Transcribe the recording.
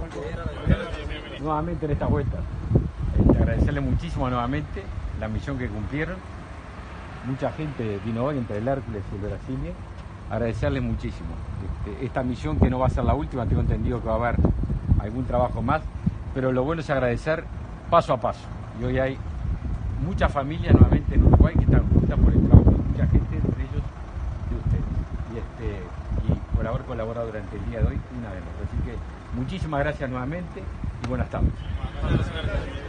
nuevamente en esta vuelta. Agradecerle muchísimo nuevamente la misión que cumplieron. Mucha gente vino hoy entre el Hércules y el Brasilia. Agradecerles muchísimo. Esta misión que no va a ser la última, tengo entendido que va a haber algún trabajo más, pero lo bueno es agradecer paso a paso. Y hoy hay muchas familias nuevamente en Uruguay que están juntas por el trabajo de mucha gente, entre ellos de ustedes. Y por haber colaborado durante el día de hoy una vez más. Así que muchísimas gracias nuevamente y buenas tardes.